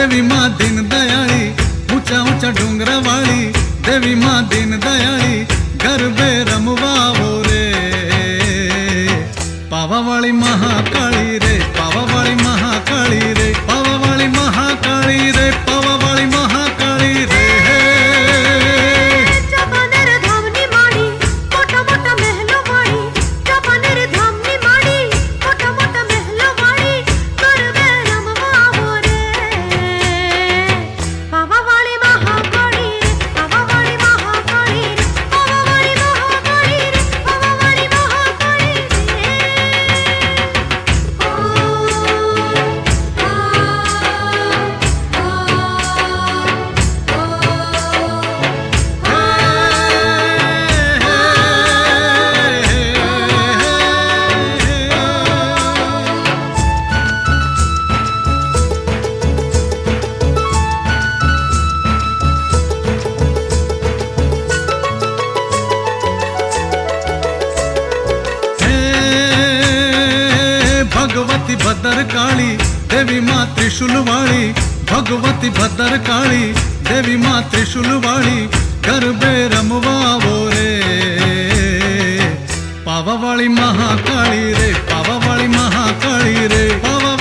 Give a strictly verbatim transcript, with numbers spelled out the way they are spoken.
देवी माँ दीन दयाली, ऊंचा ऊंचा डूंगरा वाली देवी माँ दीन दयाली, गरबे रमवावो रे। पावा वाली महाकाली रे, पावा वाली महाकाली रे, पावा वाली महाकाली रे, पावा वाली महाकाली रे। भगवती भद्रकाली देवी माँ त्रिशूल वाली, भगवती भद्रकाली देवी माँ त्रिशूल वाली, गरबे रमवावो रे। पावा वाली महाकाली रे, पावा वाली महाकाली रे, पावा